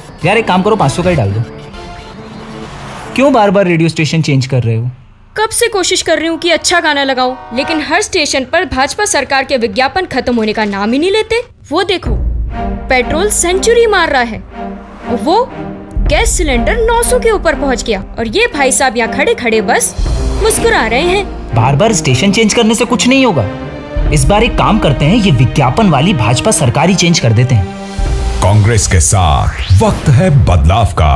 यार एक काम करो, 500 का ही डाल दो। क्यों बार बार रेडियो स्टेशन चेंज कर रहे हो? कब से कोशिश कर रही हूँ कि अच्छा गाना लगाऊं, लेकिन हर स्टेशन पर भाजपा सरकार के विज्ञापन खत्म होने का नाम ही नहीं लेते। वो देखो, पेट्रोल सेंचुरी मार रहा है, वो गैस सिलेंडर 900 के ऊपर पहुँच गया, और ये भाई साहब यहाँ खड़े खड़े बस मुस्कुरा रहे हैं। बार बार स्टेशन चेंज करने से कुछ नहीं होगा। इस बार एक काम करते हैं, ये विज्ञापन वाली भाजपा सरकार ही चेंज कर देते हैं। कांग्रेस के साथ वक्त है बदलाव का।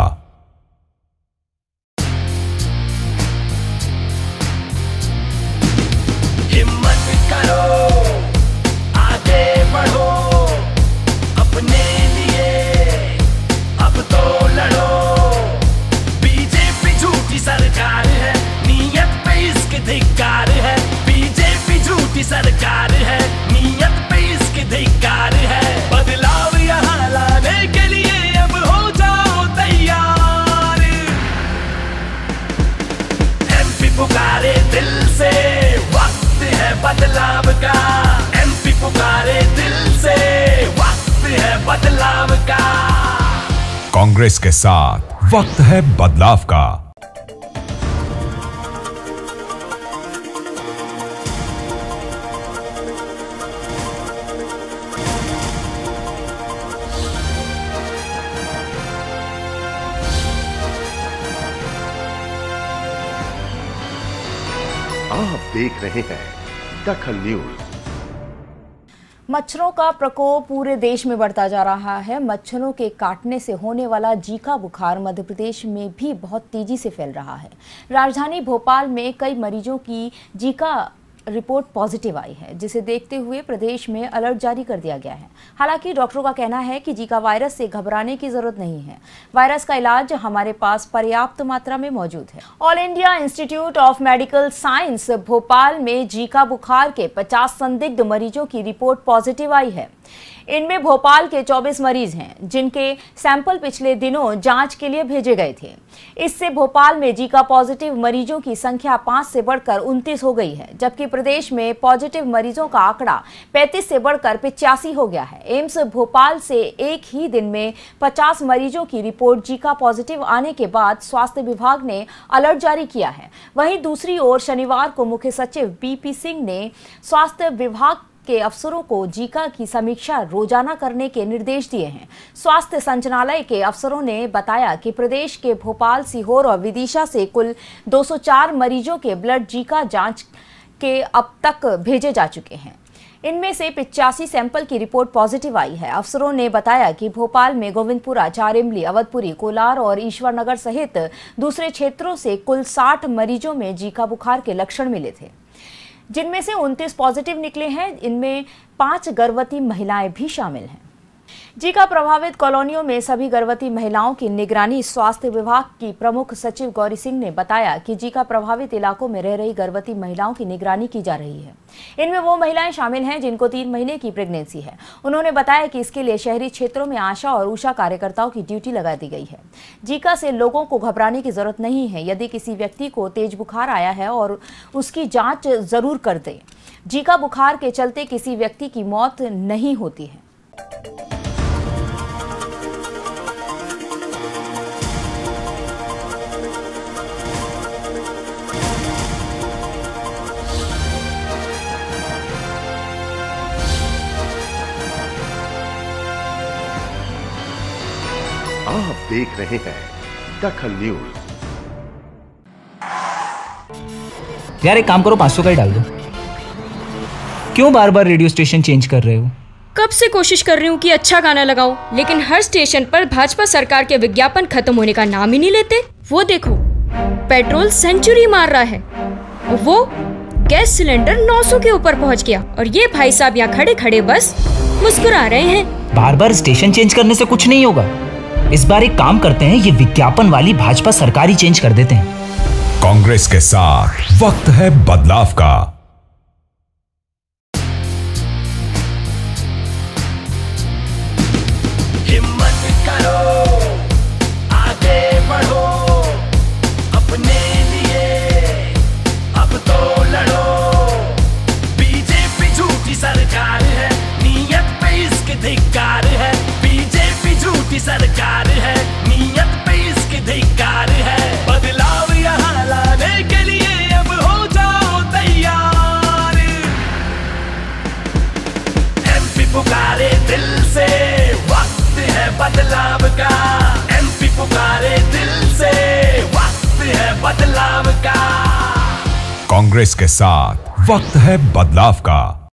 हिम्मत करो, आगे बढ़ो, अपने लिए अब तो लड़ो। बीजेपी झूठी सरकार है, नीयत पे इसके धिक्कार है। बीजेपी झूठी सरकार है, नीयत पे इसके धिक्कार है। बदलाव यहाँ लाने के लिए अब हो जाओ तैयार। एमपी पुकारे दिल से, वक्त है बदलाव का। एमपी पुकारे दिल से, वक्त है बदलाव का। कांग्रेस के साथ वक्त है बदलाव का। आप देख रहे हैं दखल न्यूज। मच्छरों का प्रकोप पूरे देश में बढ़ता जा रहा है। मच्छरों के काटने से होने वाला जीका बुखार मध्य प्रदेश में भी बहुत तेजी से फैल रहा है। राजधानी भोपाल में कई मरीजों की जीका रिपोर्ट पॉजिटिव आई है, जिसे देखते हुए प्रदेश में अलर्ट जारी कर दिया गया है। हालांकि डॉक्टरों का कहना है कि जीका वायरस से घबराने की जरूरत नहीं है। वायरस का इलाज हमारे पास पर्याप्त मात्रा में मौजूद है। All India Institute of Medical Science Bhopal में जीका बुखार के 50 संदिग्ध मरीजों की रिपोर्ट पॉजिटिव आई है। इनमें भोपाल के 24 मरीज हैं, जिनके सैंपल पिछले दिनों जांच के लिए भेजे गए थे। इससे भोपाल में जीका पॉजिटिव मरीजों की संख्या 5 से बढ़कर 29 हो गई है, जबकि प्रदेश में पॉजिटिव मरीजों का आंकड़ा 35 से बढ़कर 85 हो गया है। एम्स भोपाल से एक ही दिन में 50 मरीजों की रिपोर्ट जीका पॉजिटिव आने के बाद स्वास्थ्य विभाग ने अलर्ट जारी किया है। वहीं दूसरी ओर शनिवार को मुख्य सचिव बीपी सिंह ने स्वास्थ्य विभाग के अफसरों को जीका की समीक्षा रोजाना करने के निर्देश दिए हैं। स्वास्थ्य संचालनालय के अफसरों ने बताया कि प्रदेश के भोपाल, सीहोर और विदिशा से कुल 204 मरीजों के ब्लड जीका जांच के अब तक भेजे जा चुके हैं। इनमें से 85 सैंपल की रिपोर्ट पॉजिटिव आई है। अफसरों ने बताया कि भोपाल में गोविंदपुरा, चारिमली, अवधपुरी, कोलार और ईश्वरनगर सहित दूसरे क्षेत्रों से कुल 60 मरीजों में जीका बुखार के लक्षण मिले थे, जिनमें से 29 पॉजिटिव निकले हैं। इनमें 5 गर्भवती महिलाएं भी शामिल हैं। जीका प्रभावित कॉलोनियों में सभी गर्भवती महिलाओं की निगरानी स्वास्थ्य विभाग की प्रमुख सचिव गौरी सिंह ने बताया कि जीका प्रभावित इलाकों में रह रही गर्भवती महिलाओं की निगरानी की जा रही है। इनमें वो महिलाएं शामिल हैं जिनको 3 महीने की प्रेगनेंसी है। उन्होंने बताया कि इसके लिए शहरी क्षेत्रों में आशा और ऊषा कार्यकर्ताओं की ड्यूटी लगा दी गई है। जीका से लोगों को घबराने की जरूरत नहीं है। यदि किसी व्यक्ति को तेज बुखार आया है और उसकी जांच जरूर कर दे। जीका बुखार के चलते किसी व्यक्ति की मौत नहीं होती है। आप देख रहे हैं दखल न्यूज। यार एक काम करो, 500 का ही डाल दो। क्यों बार बार रेडियो स्टेशन चेंज कर रहे हो? कब से कोशिश कर रही हूँ कि अच्छा गाना लगाऊं, लेकिन हर स्टेशन पर भाजपा सरकार के विज्ञापन खत्म होने का नाम ही नहीं लेते। वो देखो, पेट्रोल सेंचुरी मार रहा है, वो गैस सिलेंडर 900 के ऊपर पहुँच गया, और ये भाई साहब यहाँ खड़े खड़े बस मुस्कुरा रहे हैं। बार बार स्टेशन चेंज करने से कुछ नहीं होगा। इस बार एक काम करते हैं, ये विज्ञापन वाली भाजपा सरकार ही चेंज कर देते हैं। कांग्रेस के साथ वक्त है बदलाव का। हिम्मत करो, आगे बढ़ो, अपने लिए अब तो लड़ो। बीजेपी झूठी सरकार है, नीयत पे इसके धिक्कार है। बीजेपी झूठी सरकार है, पुकारे दिल से, वक्त है बदलाव का। एमपी पुकारे दिल से, वक्त है बदलाव का। कांग्रेस के साथ वक्त है बदलाव का।